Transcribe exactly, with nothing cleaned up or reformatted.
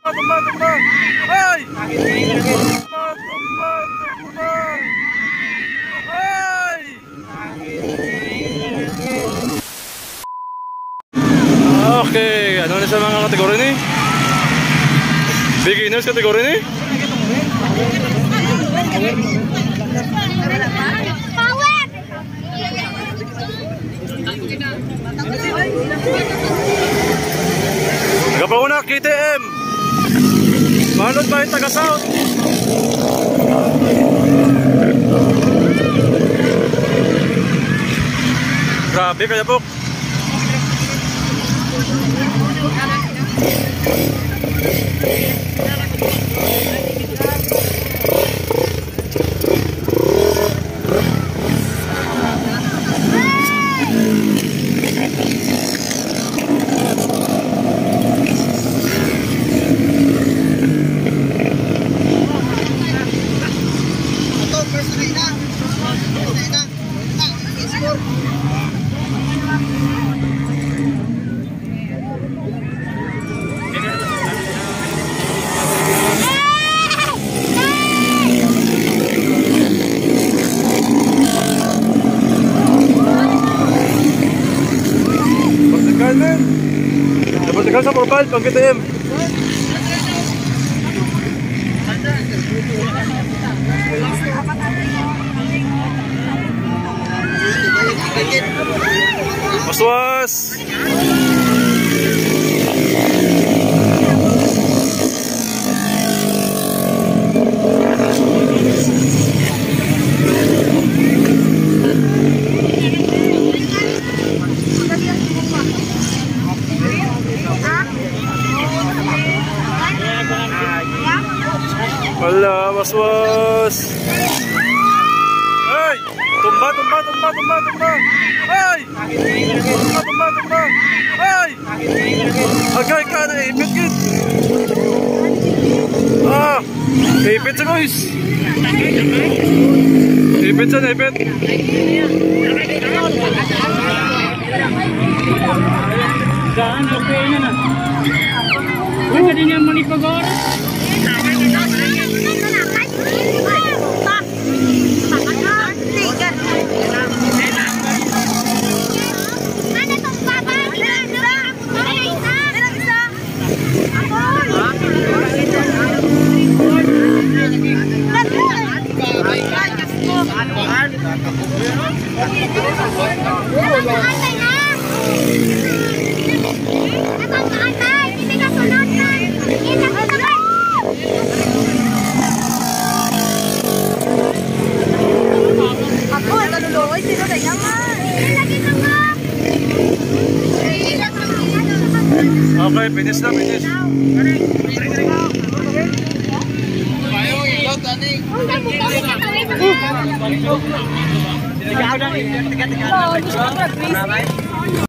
Tumba, tumba. Ay! Tumba, tumba, tumba. Ay! Okay, ano na sa mga kategori ni? Beginners kategori ni? Power! Nagapanguna, K T M. Manod ba yung taga-south? Grabe kaya po. Dapat sa profile pang K T M. Waswas. Wala, waswas. Ay! Tumba, tumba, tumba, tumba, tumba. Ay! Tumba, tumba, tumba. Ay! Agay ka na, ipit gid. Ah! Ipit sa guys. Ipit sa, ipit. Gaan, okay na na. Uy, ka din yung manipagor. Okay, finish na, finish. Oh,